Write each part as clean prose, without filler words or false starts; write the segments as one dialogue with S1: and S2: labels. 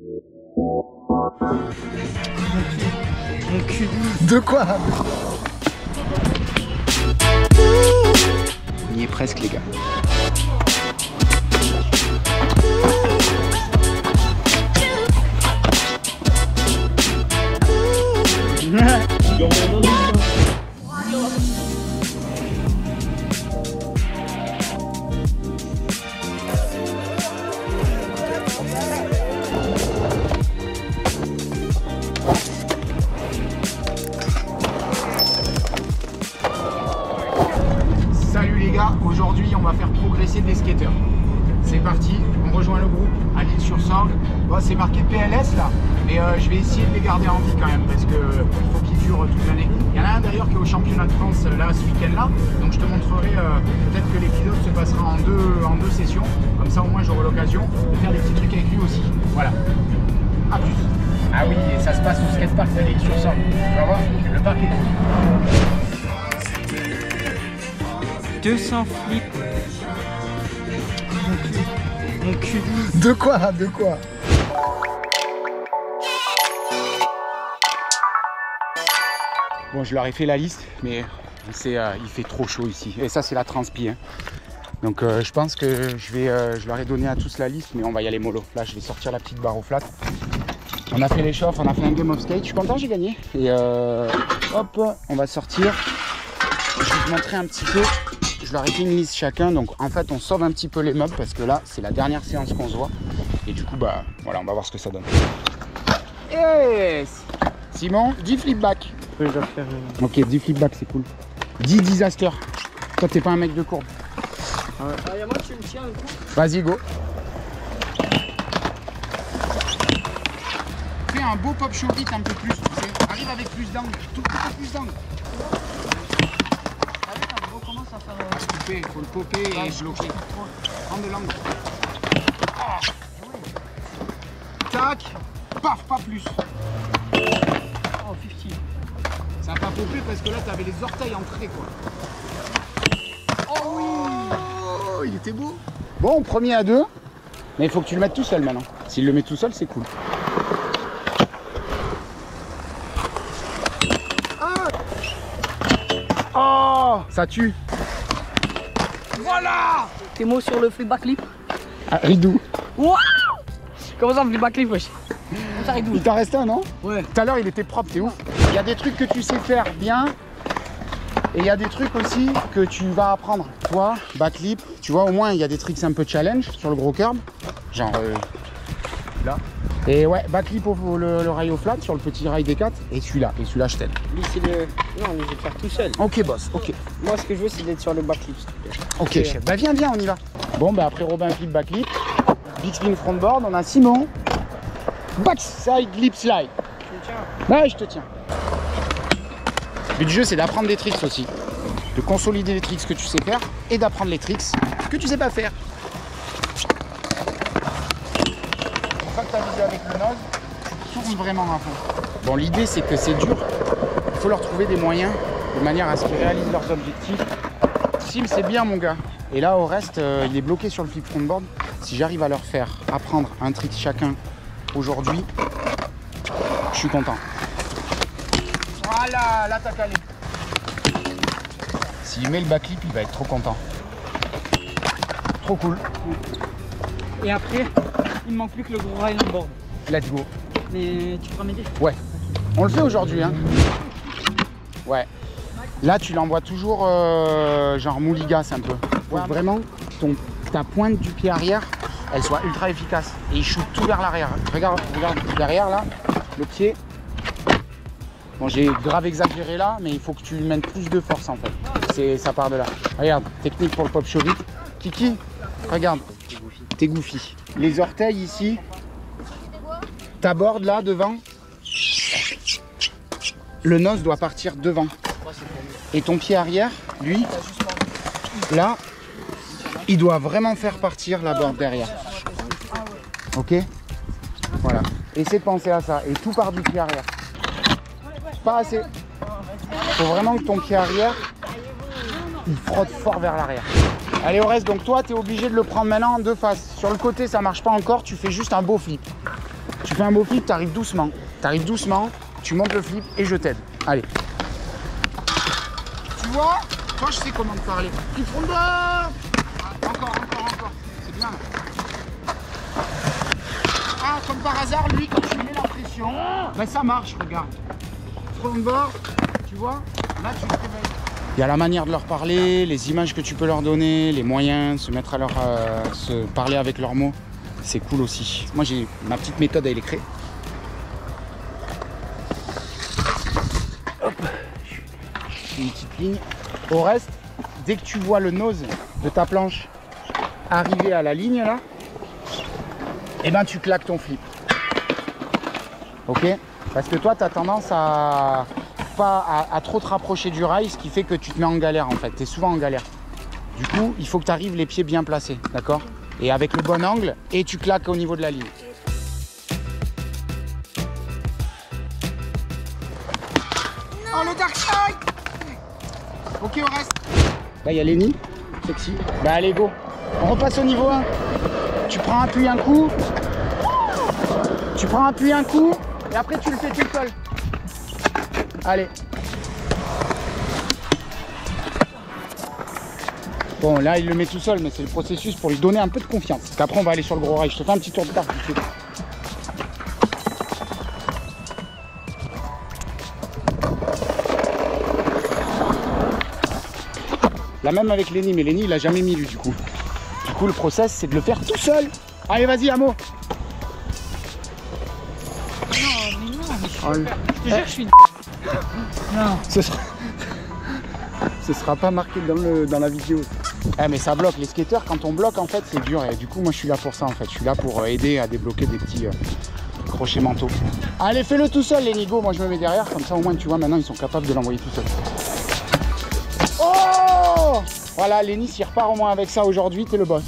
S1: Mon cul.
S2: De quoi? On y est presque, les gars. Salut les gars, aujourd'hui on va faire progresser des skateurs. C'est parti, on rejoint le groupe à l'Île-sur-Sorgue. Bon, c'est marqué PLS là, mais je vais essayer de les garder en vie quand même parce qu'il faut qu'ils durent toute l'année. Il y en a un d'ailleurs qui est au championnat de France là ce week-end là, donc je te montrerai peut-être que l'épisode se passera en deux sessions, comme ça au moins j'aurai l'occasion de faire des petits trucs avec lui aussi. Voilà, à plus. Ah oui, et ça se passe au skatepark de l'Île-sur-Sorgue. Tu vas voir, le parc est cool.
S1: 200 flips. Mon cul.
S2: De quoi? De quoi? Bon, je leur ai fait la liste, mais il fait trop chaud ici. Et ça, c'est la transpi. Hein. Donc, je pense que je leur ai donné à tous la liste, mais on va y aller mollo. Là, je vais sortir la petite barre au flat. On a fait l'échauffe, on a fait un game of skate. Je suis content, j'ai gagné. Et hop, on va sortir. Je vais te montrer un petit peu. Je leur ai fait une liste chacun, donc en fait on sauve un petit peu les meubles parce que là c'est la dernière séance qu'on se voit et du coup bah voilà, on va voir ce que ça donne. Yes. Simon, 10 flip back.
S1: Je dois faire
S2: Ok, 10 flip back, c'est cool. 10 disaster. Toi t'es pas un mec de courbe.
S1: Ah, y'a moi tu me tiens un coup.
S2: Vas-y, go. Fais un beau pop show hit un peu plus, tu sais. Arrive avec plus d'angle, tout plus d'angle. Il faut le popper et bloquer. Prends de l'angle. Tac. Paf, pas plus.
S1: Oh, 50.
S2: Ça n'a pas popé parce que là, tu avais les orteils entrés, quoi. Oh oui. Oh, il était beau. Bon, premier à 2. Mais il faut que tu le mettes tout seul maintenant. S'il le met tout seul, c'est cool. Oh, ça tue. Voilà.
S1: Tes mots sur le flip backflip.
S2: Ah, Ridou.
S1: Waouh. Comment ça, flip backflip, wesh? Comme ça, Ridou.
S2: Il t'en reste un, non?
S1: Ouais.
S2: Tout à l'heure, il était propre, t'es ouf. Il y a des trucs que tu sais faire bien. Et il y a des trucs aussi que tu vas apprendre. Toi, backflip, tu vois, au moins, il y a des tricks un peu challenge sur le gros curb. Genre là. Et ouais, backflip le rail au flat sur le petit rail des 4. Et celui-là, je t'aide.
S1: Lui, c'est le. Non, mais je vais le faire tout seul.
S2: Ok, boss, ok.
S1: Moi, ce que je veux, c'est d'être sur le backflip.
S2: Ok, chef. Bah, viens, on y va. Bon, bah, après Robin flip, backflip. Big spin frontboard, on a Simon. Backside lip slide.
S1: Tu me tiens?
S2: Ouais, je te tiens. Le but du jeu, c'est d'apprendre des tricks aussi. De consolider les tricks que tu sais faire et d'apprendre les tricks que tu sais pas faire. Une fois que tu as visé avec le nose, tu tournes vraiment à fond. Bon, l'idée, c'est que c'est dur. Il faut leur trouver des moyens de manière à ce qu'ils réalisent leurs objectifs. Sim, c'est bien, mon gars. Et là, au reste, il est bloqué sur le flip frontboard. Si j'arrive à leur faire apprendre un trick chacun aujourd'hui, je suis content. Voilà, là t'as calé. S'il met le backflip, il va être trop content. Trop cool.
S1: Et après, il me manque plus que le gros rail on board.
S2: Let's go.
S1: Mais tu pourras m'aider?
S2: Ouais. On le fait aujourd'hui, hein. Ouais. Là, tu l'envoies toujours genre mouligasse un peu. Faut vraiment que ta pointe du pied arrière, elle soit ultra efficace. Et il shoot tout vers l'arrière. Regarde derrière là, le pied. Bon, j'ai grave exagéré là, mais il faut que tu lui mettes plus de force en fait. Ça part de là. Regarde, technique pour le pop show vite. Kiki, regarde. T'es goofy. Les orteils ici. Ta board là devant. Le nose doit partir devant. Et ton pied arrière, lui, là, il doit vraiment faire partir la board derrière. Ok? Voilà. Essaie de penser à ça. Et tout part du pied arrière. Pas assez. Il faut vraiment que ton pied arrière, il frotte fort vers l'arrière. Allez, au reste, donc toi, tu es obligé de le prendre maintenant en deux faces. Sur le côté, ça marche pas encore, tu fais juste un beau flip. Tu fais un beau flip, tu arrives doucement. Tu arrives doucement, tu montes le flip et je t'aide. Allez. Tu vois? Toi, je sais comment te parler. Flip rondeur. Encore. C'est bien. Ah, comme par hasard, lui, quand tu mets la pression, ben ça marche, regarde. Front bord, tu vois? Là, tu te réveilles. Il y a la manière de leur parler, les images que tu peux leur donner, les moyens, se mettre à leur, se parler avec leurs mots. C'est cool aussi. Moi, j'ai ma petite méthode à électrer. Hop, une petite ligne. Au reste, dès que tu vois le nose de ta planche arriver à la ligne là, et ben tu claques ton flip. Ok? Parce que toi, tu as tendance à trop te rapprocher du rail, ce qui fait que tu te mets en galère en fait. Tu es souvent en galère. Du coup, il faut que tu arrives les pieds bien placés, d'accord? Et avec le bon angle, et tu claques au niveau de la ligne. Oh, le dark side! Ok, au reste. Là, il y a Lenny, sexy. Bah, allez, go. On repasse au niveau 1. Tu prends appui un coup. Tu prends appui un coup, et après, tu le fais tout seul. Allez. Bon, là, il le met tout seul, mais c'est le processus pour lui donner un peu de confiance. Parce qu'après, on va aller sur le gros rail. Je te fais un petit tour de tarte tout de suite. La même avec Lenny, mais Lenny, il a jamais mis lui, du coup. Du coup, le process, c'est de le faire tout seul. Allez, vas-y, Amo.
S1: Je te jure, je suis... Non.
S2: Ce sera pas marqué dans la vidéo. Eh mais ça bloque, les skateurs quand on bloque en fait c'est dur et du coup moi je suis là pour ça en fait. Je suis là pour aider à débloquer des petits crochets mentaux. Allez, fais-le tout seul les nigos, moi je me mets derrière, comme ça au moins tu vois maintenant ils sont capables de l'envoyer tout seul. Oh voilà, Lenny s'il repart au moins avec ça aujourd'hui, t'es le boss.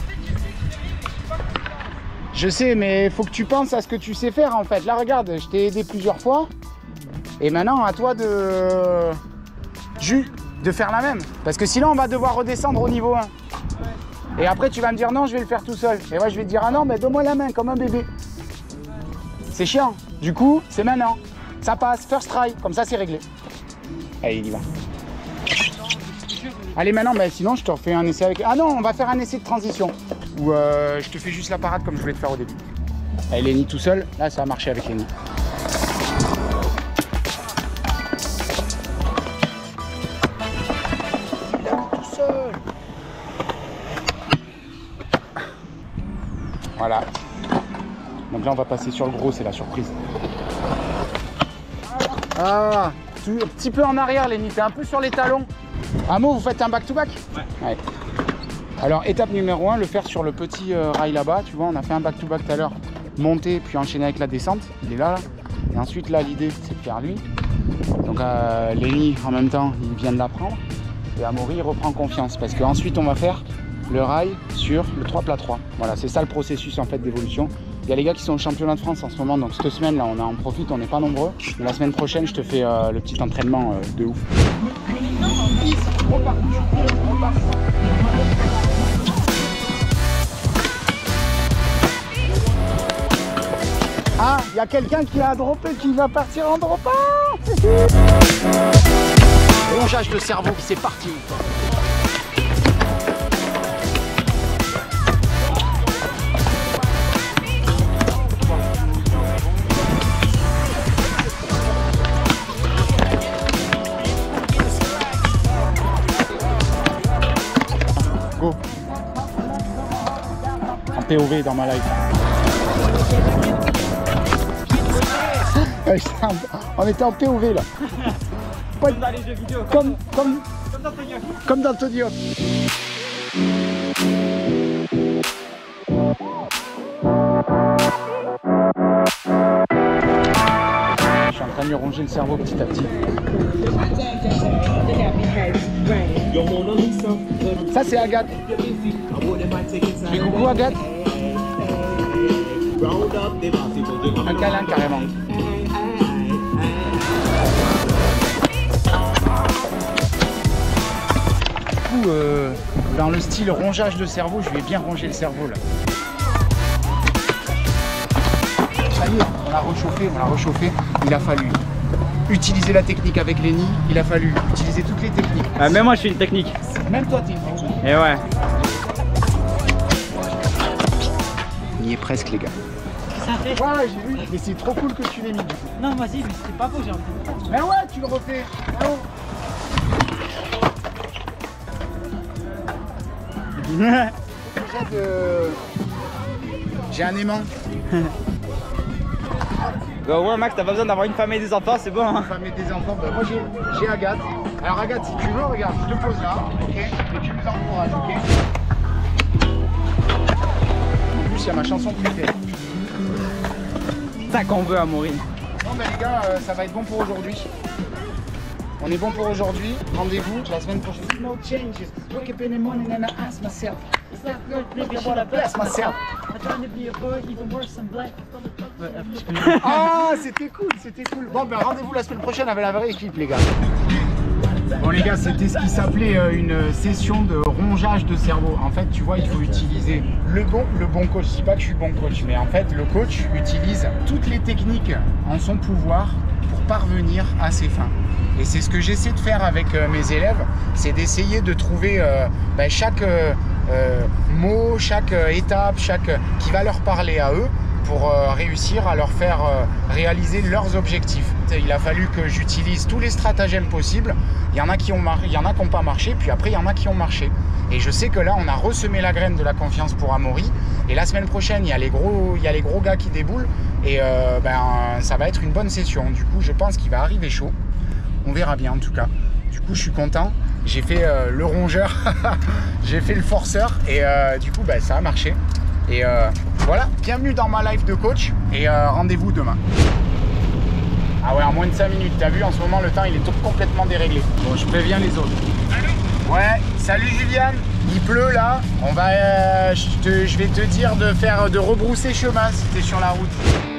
S2: Je sais, mais faut que tu penses à ce que tu sais faire en fait. Là regarde, je t'ai aidé plusieurs fois. Et maintenant à toi de faire la même. Parce que sinon on va devoir redescendre au niveau 1. Et après tu vas me dire non, je vais le faire tout seul. Et moi je vais te dire ah non, mais donne-moi la main comme un bébé. C'est chiant. Du coup, c'est maintenant. Ça passe, first try, comme ça c'est réglé. Allez, il y va. Allez maintenant, mais sinon je te refais un essai avec... Ah non, on va faire un essai de transition. Où je te fais juste la parade comme je voulais te faire au début. Allez, Lenny tout seul. Là, ça va marcher avec Lenny. Tout seul. Voilà. Donc là, on va passer sur le gros, c'est la surprise. Ah, un petit peu en arrière, Lenny. T'es un peu sur les talons. Amo, vous faites un back-to-back? Ouais. Alors étape numéro 1, le faire sur le petit rail là-bas, tu vois, on a fait un back-to-back tout à l'heure, monter puis enchaîner avec la descente, il est là. Et ensuite là l'idée c'est de faire lui. Donc Lenny en même temps il vient de l'apprendre et Amaury il reprend confiance parce qu'ensuite on va faire le rail sur le 3x3. Voilà, c'est ça le processus en fait d'évolution. Il y a les gars qui sont au championnat de France en ce moment, donc cette semaine là on en profite, on n'est pas nombreux. Mais la semaine prochaine je te fais le petit entraînement de ouf. Ah, il y a quelqu'un qui a droppé, qui va partir en droppant. Rongeage de cerveau, c'est parti. Go. En POV dans ma live. On était en POV là.
S1: Comme dans les jeux vidéo.
S2: Comme dans Tony Hawk. Je suis en train de lui ronger le cerveau petit à petit. Ça c'est Agathe. Mais coucou Agathe. Un câlin carrément. Du coup, dans le style rongeage de cerveau, je vais bien ronger le cerveau là. ça y est, on l'a réchauffé. Il a fallu utiliser la technique avec Lenny, il a fallu utiliser toutes les techniques.
S1: Même moi je fais une technique.
S2: Même toi t'es une technique.
S1: Et ouais.
S2: On y est presque les gars.
S3: Ça fait.
S2: Ouais, j'ai vu, mais c'est trop cool que tu l'aies mis du coup.
S3: Non, vas-y, mais c'était pas beau, j'ai envie.
S2: Mais ouais, tu le refais. Oh. Déjà j'ai un aimant.
S1: Bah ouais Max, t'as pas besoin d'avoir une femme et des enfants, c'est bon hein.
S2: Femme et des enfants, bah moi j'ai Agathe. Alors Agathe, si tu veux, regarde, je te pose là, ok. Et tu nous encourages, ok. En plus, il y a ma chanson préférée.
S1: C'est ça qu'on veut à Maureen.
S2: Bon bah les gars, ça va être bon pour aujourd'hui. On est bon pour aujourd'hui. Rendez-vous la semaine prochaine. No changes. Wake up in the morning and I ask myself.
S3: Is that good? Maybe I should have blessed myself. I'm trying to be a boy, even worse than black.
S2: Ah, c'était cool, c'était cool. Bon ben rendez-vous la semaine prochaine avec la vraie équipe les gars. Bon les gars, c'était ce qui s'appelait une session de rongeage de cerveau. En fait, tu vois, il faut utiliser le bon coach. Je dis pas que je suis bon coach, mais en fait, le coach utilise toutes les techniques en son pouvoir pour parvenir à ses fins. Et c'est ce que j'essaie de faire avec mes élèves, c'est d'essayer de trouver chaque mot, chaque étape, qui va leur parler à eux pour réussir à leur faire réaliser leurs objectifs. Il a fallu que j'utilise tous les stratagèmes possibles. Il y en a qui n'ont pas marché, puis après il y en a qui ont marché. Et je sais que là, on a ressemé la graine de la confiance pour Amaury. Et la semaine prochaine, il y a les gros gars qui déboulent. Et ça va être une bonne session. Du coup, je pense qu'il va arriver chaud. On verra bien en tout cas. Du coup, je suis content. J'ai fait le rongeur, j'ai fait le forceur et du coup, ça a marché. Et voilà, bienvenue dans ma life de coach et rendez-vous demain. Ah ouais, en moins de 5 minutes, t'as vu, en ce moment, le temps, il est complètement déréglé. Bon, je préviens les autres. Ouais, salut Juliane. Il pleut là. On va, je vais te dire de rebrousser chemin si t'es sur la route.